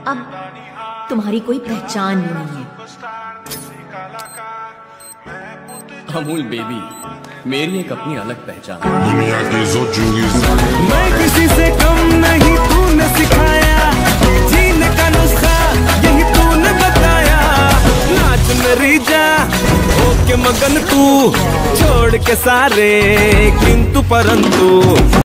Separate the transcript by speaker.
Speaker 1: अब तुम्हारी कोई पहचान नहीं है।
Speaker 2: अमूल बेबी, मेरी एक अपनी अलग पहचान।
Speaker 3: मैं किसी से कम नहीं, तूने सिखाया जीने का नुस्खा, यही तूने बताया। नाच मेरी जा होके मगन तू, छोड़ के सारे किंतु परंतु।